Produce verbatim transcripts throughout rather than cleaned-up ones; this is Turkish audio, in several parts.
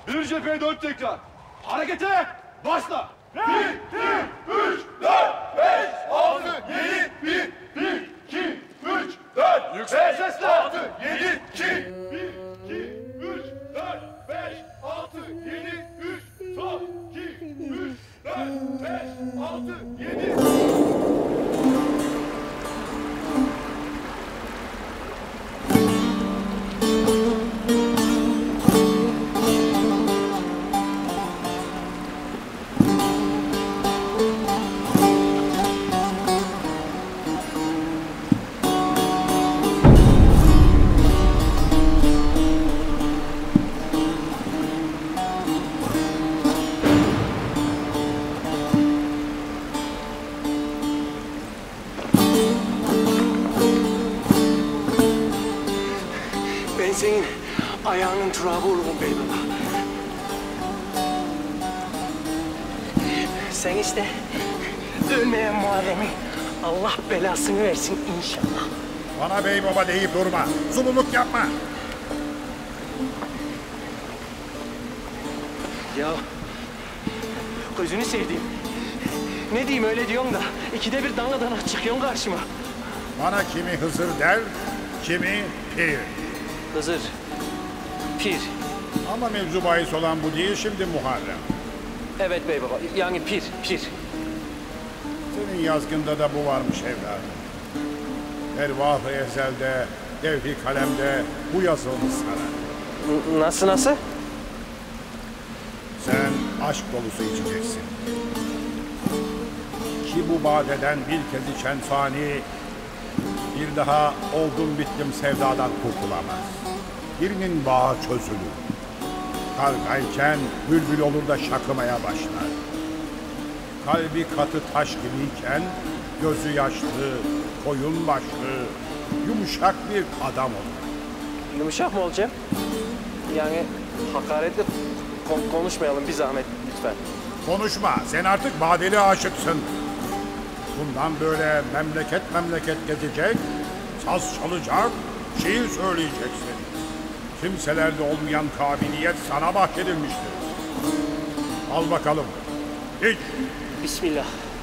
Bir cepheye dört tekrar. Harekete başla. Bir, iki, üç, dört, beş, altı, yedi, bir, bir, iki, üç, dört, yüksek sesle. Altı, yedi, iki, bir, iki, üç, dört, beş, altı, yedi, üç, son, iki, üç, dört, beş, altı, yedi. Senin ayağının turabı olurum bey baba. Sen işte ölmeyen Muharrem'in Allah belasını versin inşallah. Bana bey baba deyip durma. Zululuk yapma. Ya gözünü sevdiğim. Ne diyeyim öyle diyorsun da ikide bir dangadan çıkıyorsun karşıma. Bana kimi Hızır der, kimi Pir. Hızır, Pir. Ama mevzu bahis olan bu değil şimdi Muharrem. Evet bey baba, yani Pir, Pir. Senin yazgında da bu varmış evladım. Ervah-ı ezelde, levh-i kalemde bu yazılmış sana. Nasıl nasıl? Sen aşk dolusu içeceksin. Ki bu badeden bir kez içen fani, bir daha oldum bittim sevdadan kurtulamaz. Birinin bağı çözülür. Kargayken bülbül olur da şakımaya başlar. Kalbi katı taş gibiyken gözü yaşlı, koyun başlı, yumuşak bir adam olur. Yumuşak mı olacağım? Yani hakaretle kon konuşmayalım bir zahmet lütfen. Konuşma, sen artık badeli aşıksın. Bundan böyle memleket memleket gezecek, saz çalacak, şiir söyleyeceksin. Kimselerde olmayan kabiliyet sana bahşedilmiştir. Al bakalım, iç. Bismillah.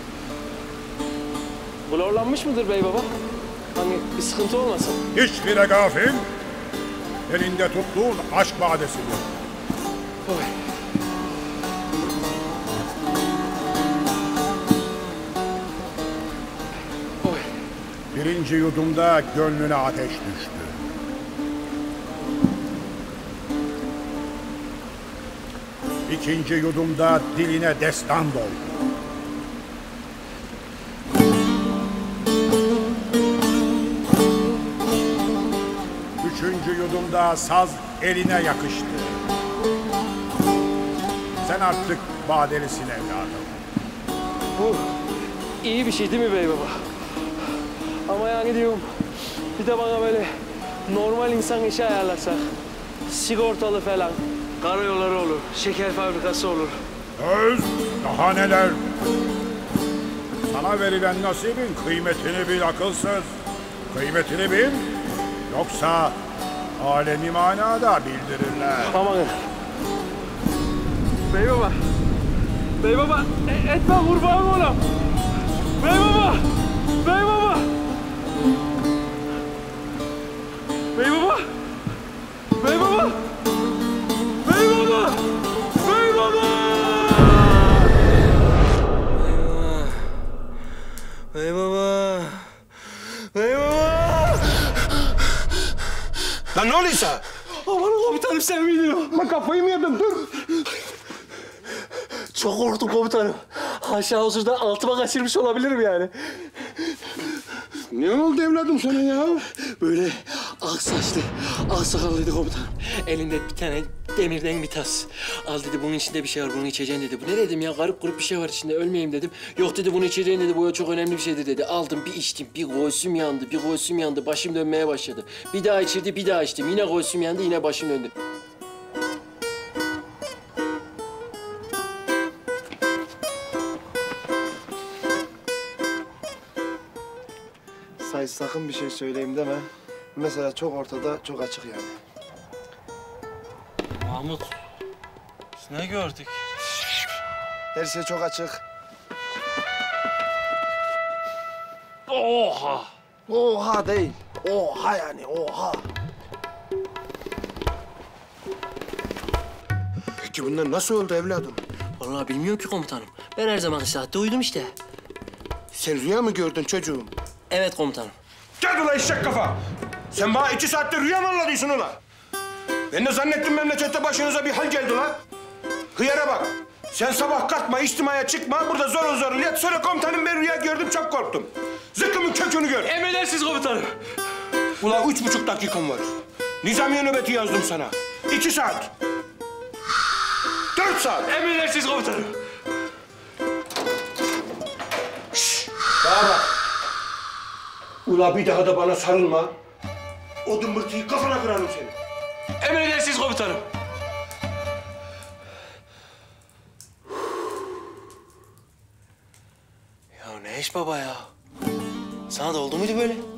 Blorlanmış mıdır bey baba? Hani bir sıkıntı olmasın? Hiçbire gafil, elinde tuttuğun aşk badesidir. Oy. Oy. Birinci yudumda gönlüne ateş düştü. İkinci yudumda diline destan doldu. Üçüncü yudumda saz eline yakıştı. Sen artık badelisin evladım. Bu iyi bir şey değil mi bey baba? Ama yani diyorum bir de bana böyle normal insan işi ayarlasak, sigortalı falan, karayolları olur, şeker fabrikası olur. Öz, daha neler? Sana verilen nasibin kıymetini bil akılsız. Kıymetini bil, yoksa alemi manada bildirirler. Amanın. Bey baba, bey baba e etme kurbanım ona. Bey baba, bey baba. Bey baba, bey baba, bey baba, bey baba. Bey baba, bey baba. Lan ne oluyorsa? Aman komutanım sen miydin o? Ben kafayı mı yedim? Dur. Çok korktum komutanım. Aşağı huzurda altıma kaçırmış olabilirim yani. Ne oldu evladım sana ya? Böyle ak saçlı, ak sakallıydı komutanım. Elinde bir tane demirden bir tas. Al dedi bunun içinde bir şey var, bunu içeceksin dedi. Bu ne dedim ya, garip grup bir şey var içinde, ölmeyeyim dedim. Yok dedi bunu içeceksin dedi, bu çok önemli bir şeydir dedi. Aldım bir içtim, bir göğsüm yandı, bir göğsüm yandı. Başım dönmeye başladı. Bir daha içirdi, bir daha içtim. Yine göğsüm yandı, yine başım döndü. Say sakın bir şey söyleyeyim deme. Mesela çok ortada, çok açık yani. Mahmut, Ne gördük? Her şey çok açık. Oha! Oha değil. Oha yani oha. Peki bunlar nasıl oldu evladım? Vallahi bilmiyorum ki komutanım. Ben her zamanki saatte uyudum işte. Sen rüya mı gördün çocuğum? Evet komutanım. Gel ulan eşek kafa! Sen bana iki saattir rüya mı anladıysan ulan? Ben de zannettim memlekette başınıza bir hal geldi ulan. Hıyara bak! Sen sabah kalkma, içtimaya çıkma, burada zor zor yat. Sonra komutanım ben rüya gördüm, çok korktum. Zıkkımın kökünü gör. Emredersiniz komutanım. Ulan üç buçuk dakikam var. Nizamiye nöbeti yazdım sana. İki saat. Dört saat. Emredersiniz komutanım. Bana bak. Ula bir daha da bana sarılma. O dımbırtıyı kafana kırarım seni. Emredersiniz komutanım. Ya ne iş baba ya? Sana da oldu muydu böyle?